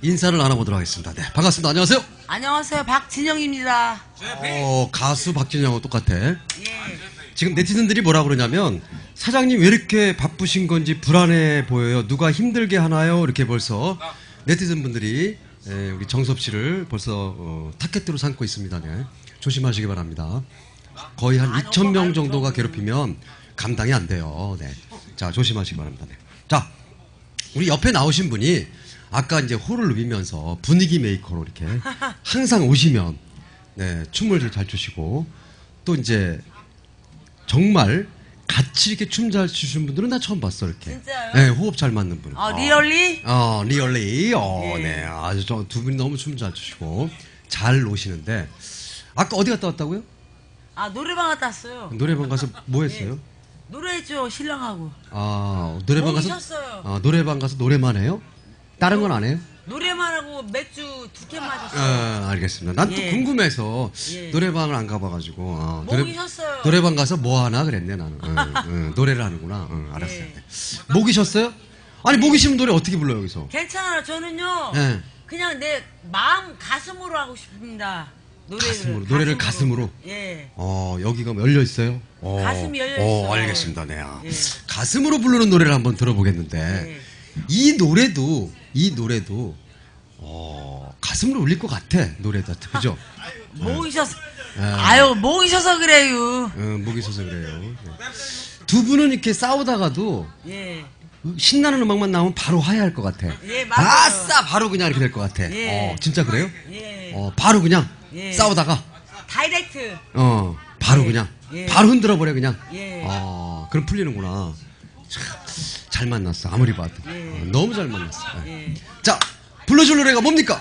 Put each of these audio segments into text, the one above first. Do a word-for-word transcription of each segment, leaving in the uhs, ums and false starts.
인사를 나눠보도록 하겠습니다. 네, 반갑습니다. 안녕하세요. 안녕하세요. 박진영입니다. 어, 가수 박진영하고 똑같아. 예. 지금 네티즌들이 뭐라 그러냐면 사장님 왜 이렇게 바쁘신 건지 불안해 보여요. 누가 힘들게 하나요? 이렇게 벌써 네티즌 분들이 예, 우리 정섭 씨를 벌써 어, 타켓으로 삼고 있습니다. 네. 조심하시기 바랍니다. 거의 한 이천 명 정도가 괴롭히면 감당이 안 돼요. 네. 자, 조심하시기 바랍니다. 네. 자, 우리 옆에 나오신 분이 아까 이제 호를 누비면서 분위기 메이커로 이렇게 항상 오시면 네, 춤을 잘 추시고 또 이제 정말 같이 이렇게 춤 잘 추시는 분들은 나 처음 봤어 이렇게. 진짜요? 네, 호흡 잘 맞는 분. 어, 리얼리? 어, 리얼리. 어, 예. 네, 아주 저 두 분이 너무 춤 잘 추시고 잘 오시는데 아까 어디 갔다 왔다고요? 아, 노래방 갔다 왔어요. 노래방 가서 뭐 했어요? 노래했죠, 신랑하고. 아, 노래방 목이 가서 쉬었어요. 아, 노래방 가서 노래만 해요? 다른 건 안 해요? 노래만 하고 맥주 두 캔 마셨어요. 아, 알겠습니다. 난 또 예. 궁금해서 예. 노래방을 안 가봐가지고 아, 목이 쉬었어요. 노래방 가서 뭐 하나 그랬네 나는. 응, 응, 노래를 하는구나. 응, 알았어요. 예. 목이 쉬었어요? 아니 목이 쉬면 노래 어떻게 불러요 여기서? 괜찮아요. 저는요. 예. 그냥 내 마음 가슴으로 하고 싶습니다. 노래를. 가슴으로, 노래를 가슴으로? 예. 어, 여기가 열려 있어요? 어, 가슴이 열려 어, 있어요. 알겠습니다. 네. 아. 예. 가슴으로 부르는 노래를 한번 들어보겠는데 예. 이 노래도 이 노래도 어, 가슴으로 울릴 것 같아 노래도 그죠? 목이 쉬어서. 예. 아유, 목이 쉬어서 그래요. 어, 목이 쉬어서 그래요. 네. 두 분은 이렇게 싸우다가도 예. 신나는 음악만 나오면 바로 화해할 것 같아. 예, 맞아요. 아싸 바로 그냥 이렇게 될 것 같아. 예. 어, 진짜 그래요? 예. 어, 바로 그냥 예. 싸우다가 다이렉트. 어, 바로 예. 그냥 예. 바로 흔들어 버려 그냥. 예. 어, 그럼 풀리는구나. 참, 잘 만났어. 아무리 봐도 예. 어, 너무 잘 만났어. 예. 예. 자, 불러줄 노래가 뭡니까?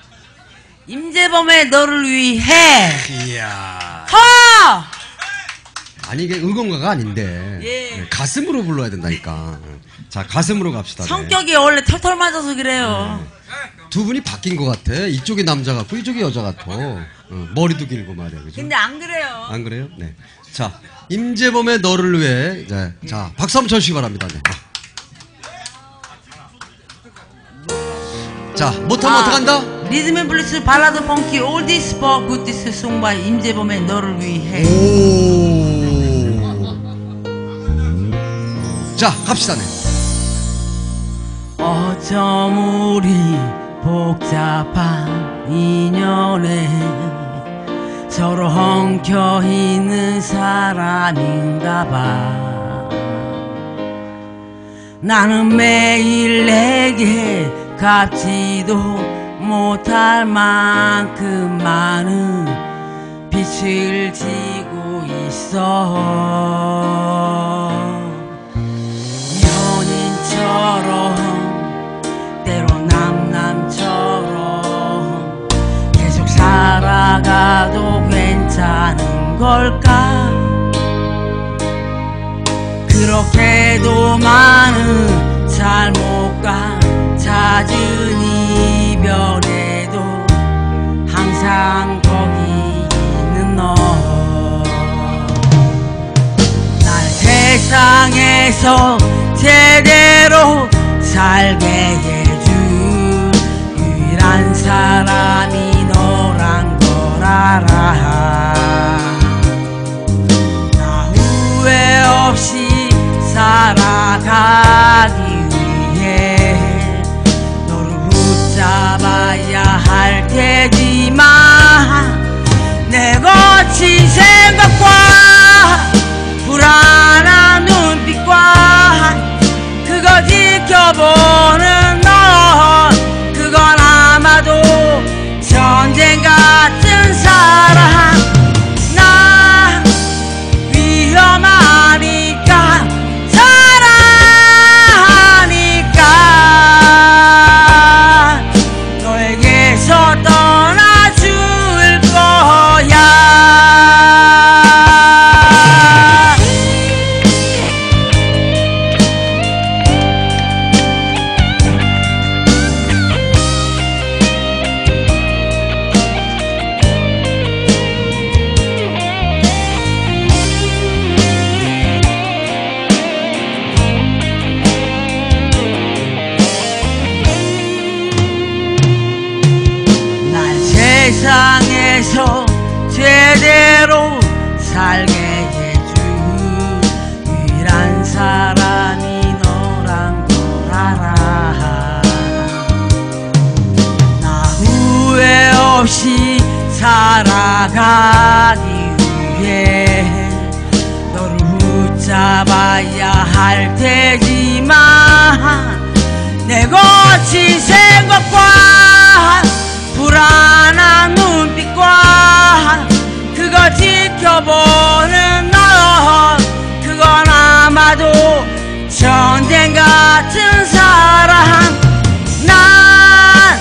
임재범의 너를 위해. 이야. 허! 아니 이게 응원가가 아닌데 예. 네, 가슴으로 불러야 된다니까. 자, 가슴으로 갑시다. 네. 성격이 원래 털털 맞아서 그래요. 두 분이 바뀐 것 같아. 이쪽이 남자 같고 이쪽이 여자 같아. 어, 머리도 길고 말이야. 그죠? 근데 안 그래요. 안 그래요? 네. 자, 임재범의 너를 위해. 네. 자, 박수 한번 쳐주시기 바랍니다. 네. 자, 못하면 아, 어떡한다? 리듬 앤 블루스 발라드 펑키 올디스 포 굿디스 송바이 임재범의 너를 위해. 오. 자, 갑시다. 네. 어쩜 우리 복잡한 인연에 서로 엉켜있는 사람인가 봐. 나는 매일 내게 갚지도 못할 만큼 많은 빚을 지고 있어. 연인처럼 때로 남남처럼 계속 살아가도 괜찮은 걸까? 그렇게도 많은 잘못과 잦은 이별에도 항상 거기 있는 너. 날 세상에서 제대로 살게 해줄 유일한 사람이 너란 걸 알아. 나 후회 없이 살아가기 위해 너를 붙잡아야 할 테지만 내 거친 생각과 불안한 눈빛과 그거 지켜보는 넌 그건 아마도 전쟁 같은 사랑. 나 위험하니까 사랑하니까 너에게서 떠나줄 거야. 세상에서 제대로 살게 해준 유일한 사람이 너란 걸 알아. 나 후회 없이 살아가기 위해 너를 붙잡아야 할 테지만 내 거친 생각과 불안한 눈빛과 그걸 지켜보는 너, 그건 아마도 전쟁 같은 사랑. 난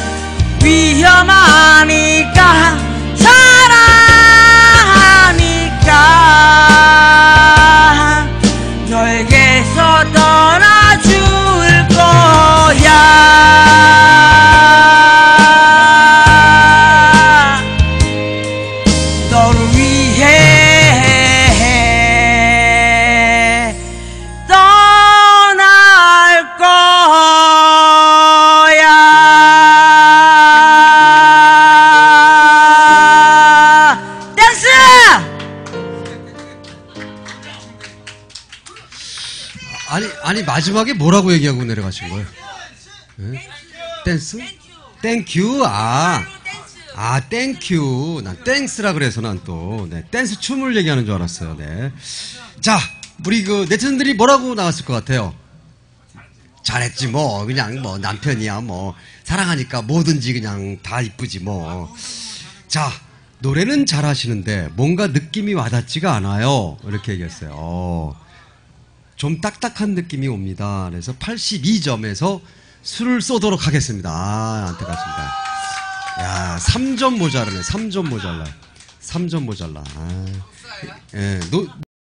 위험하니까 사랑하니까 너에게서 떠나줄 거야. 너를 위해 떠날 거야. 댄스! 아니, 아니, 마지막에 뭐라고 얘기하고 내려가신 거예요? 네? 댄스? 땡큐. 아, 아, 땡큐. 난 땡스라 그래서 난 또, 네, 댄스 춤을 얘기하는 줄 알았어요. 네. 자, 우리 그 네티즌들이 뭐라고 나왔을 것 같아요? 잘했지, 뭐. 그냥 뭐, 남편이야, 뭐. 사랑하니까 뭐든지 그냥 다 이쁘지, 뭐. 자, 노래는 잘하시는데 뭔가 느낌이 와닿지가 않아요. 이렇게 얘기했어요. 어. 좀 딱딱한 느낌이 옵니다. 그래서 팔십이 점에서 술을 쏘도록 하겠습니다. 아, 안타깝습니다. 야, 삼 점 모자라네. 삼 점 모자라. 삼 점 모자라. 아, 예, 노,